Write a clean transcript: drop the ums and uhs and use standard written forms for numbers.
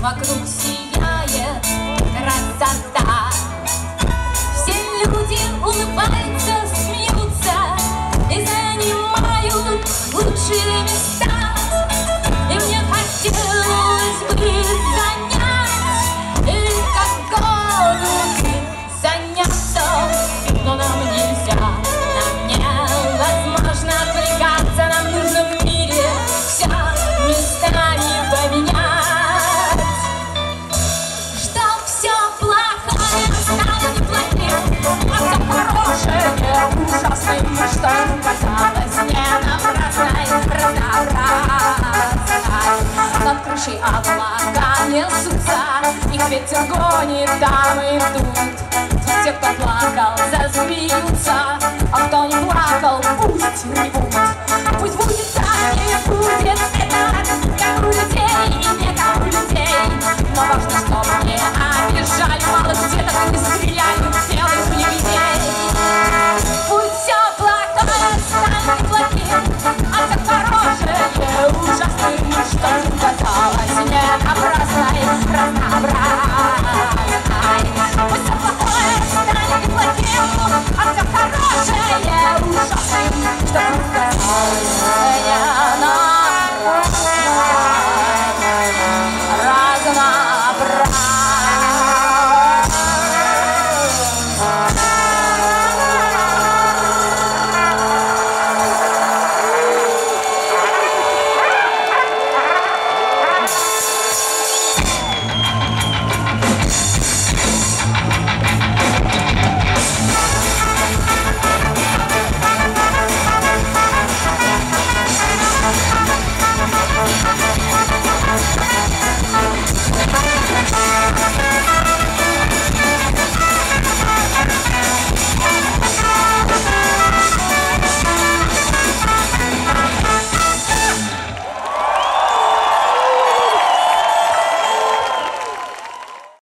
вокруг сияет красота. Все люди улыбаются, смеются и занимают лучшие места. И мне хотелось бы занять их как голуби заняться, но нам нельзя, нам невозможно отвлекаться, нам нужно в мире все местами поменять, чтоб все плохое стало неплохим, а все хорошее ужасным, что казалось не напрасной разнообразной. Над крышей облака несутся, их ветер гонит там и тут. Те, кто плакал, засмеются, а кто не плакал, пусть ревут. Пусть будет так и будет.